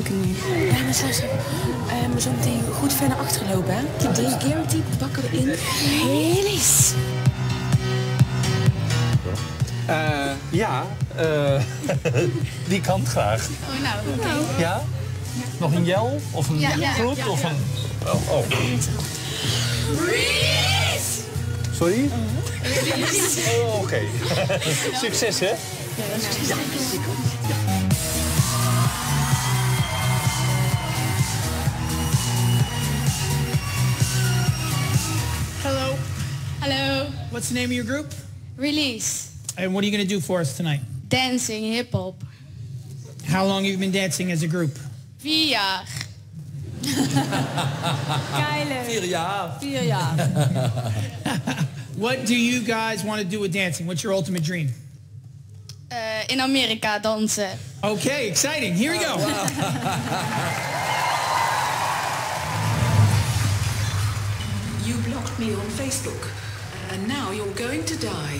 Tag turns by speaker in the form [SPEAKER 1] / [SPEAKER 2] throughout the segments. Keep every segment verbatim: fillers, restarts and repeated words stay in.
[SPEAKER 1] Ook niet. Ja, maar zelfs um, zo meteen goed ver naar achteren lopen, hè? Keep deze guarantee, pakken we in. Helis.
[SPEAKER 2] Uh, ja, uh, die kant graag.
[SPEAKER 3] Oh, nou, oké. Okay.
[SPEAKER 2] Ja? Nog een jel? Of een
[SPEAKER 3] ja, ja,
[SPEAKER 2] groet?
[SPEAKER 3] Ja, ja,
[SPEAKER 2] of
[SPEAKER 3] ja.
[SPEAKER 2] een... Oh, oh. Sorry? Oh, oké. Okay. Succes, hè? Ja.
[SPEAKER 4] Hello.
[SPEAKER 3] Hello.
[SPEAKER 4] What's the name of your group?
[SPEAKER 3] Release.
[SPEAKER 4] And what are you going to do for us tonight?
[SPEAKER 3] Dancing, hip-hop.
[SPEAKER 4] How long have you been dancing as a group?
[SPEAKER 3] Vier jaar.
[SPEAKER 5] Geile.
[SPEAKER 6] Vier jaar.
[SPEAKER 5] Vier jaar.
[SPEAKER 4] What do you guys want to do with dancing? What's your ultimate dream?
[SPEAKER 3] Uh, in Amerika dansen.
[SPEAKER 4] Okay, exciting. Here we go.
[SPEAKER 6] Oh, wow.
[SPEAKER 7] You blocked me on Facebook, and now you're going to die.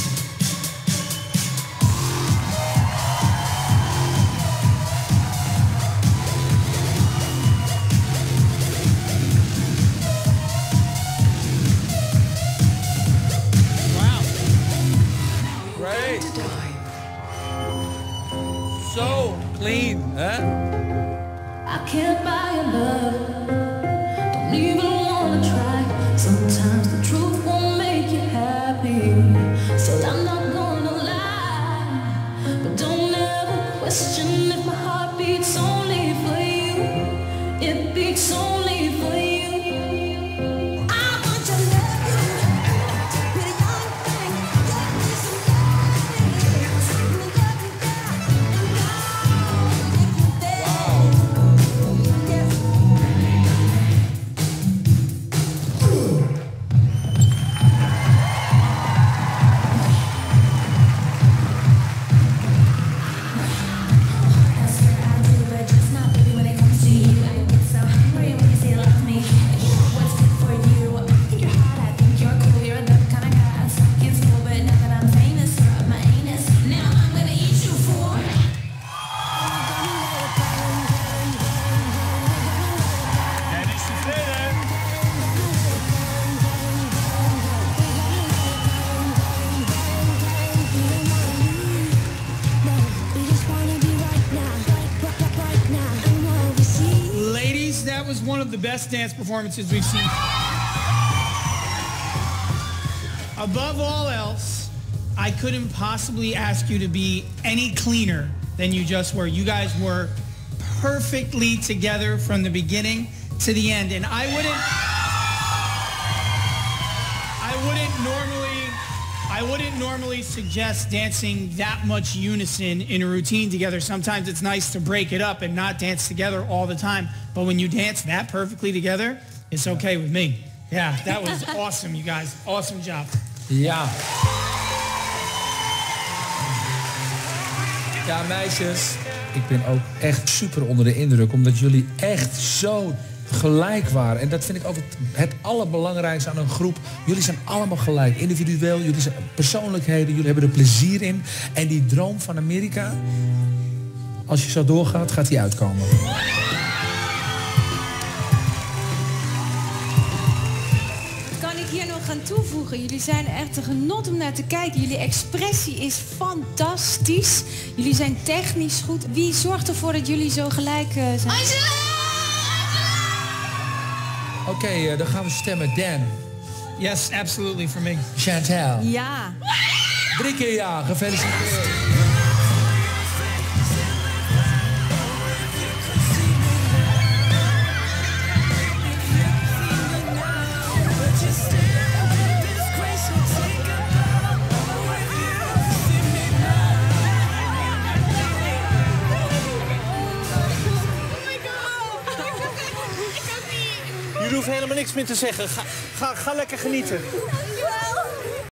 [SPEAKER 6] So clean, huh?
[SPEAKER 8] I can't buy your love. Don't even wanna try. Sometimes the truth won't make you happy. So I'm not gonna lie. But don't ever question if my heart beats only for you. It beats only for you.
[SPEAKER 4] Was one of the best dance performances we've seen. Above all else, I couldn't possibly ask you to be any cleaner than you just were. You guys were perfectly together from the beginning to the end, and I wouldn't I wouldn't normally I wouldn't normally suggest dancing that much unison in a routine together. Sometimes it's nice to break it up and not dance together all the time. But when you dance that perfectly together, it's okay with me. Yeah, that was awesome, you guys. Awesome job.
[SPEAKER 6] Ja. Ja, meisjes. Ik ben ook echt super onder de indruk, omdat jullie echt zo gelijk waren. En dat vind ik altijd het allerbelangrijkste aan een groep. Jullie zijn allemaal gelijk. Individueel, jullie zijn persoonlijkheden, jullie hebben er plezier in. En die droom van Amerika, als je zo doorgaat, gaat die uitkomen.
[SPEAKER 5] Kan ik hier nog aan toevoegen? Jullie zijn echt een genot om naar te kijken. Jullie expressie is fantastisch. Jullie zijn technisch goed. Wie zorgt ervoor dat jullie zo gelijk uh, zijn?
[SPEAKER 6] Oké, okay, uh, dan gaan we stemmen. Dan.
[SPEAKER 4] Yes, absolutely for me.
[SPEAKER 6] Chantal.
[SPEAKER 5] Ja.
[SPEAKER 6] Drie keer ja, gefeliciteerd.
[SPEAKER 2] Jullie hoeven helemaal niks meer te zeggen. Ga, ga, ga lekker genieten.